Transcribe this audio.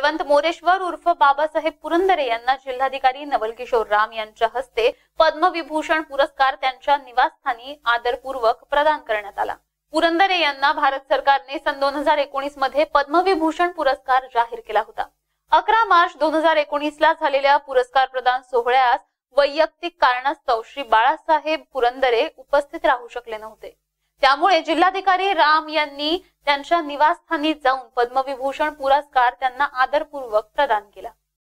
बळवंत मोरेश्वर उर्फ बाबासाहेब पुरंदरे यांना जिल्हाधिकारी नवल किशोर राम यांच्या हस्ते पद्मविभूषण पुरस्कार त्यांच्या निवासस्थानी आदरपूर्वक प्रदान करण्यात आला। पुरंदरे यांना भारत सरकारने सन 2019 मध्ये पद्मविभूषण पुरस्कार जाहीर केला होता। 11 मार्च 2019 ला झालेल्या पुरस्कार प्रदान सोहळ्यास वैयक्तिक कारणास्तव श्री बाळासाहेब पुरंदरे उपस्थित राहू शकले नव्हते। त्यामुळे जिल्हाधिकारी राम यांनी त्यांच्या निवासस्थानी जाऊन पद्मविभूषण पुरस्कार त्यांना आदरपूर्वक प्रदान केला।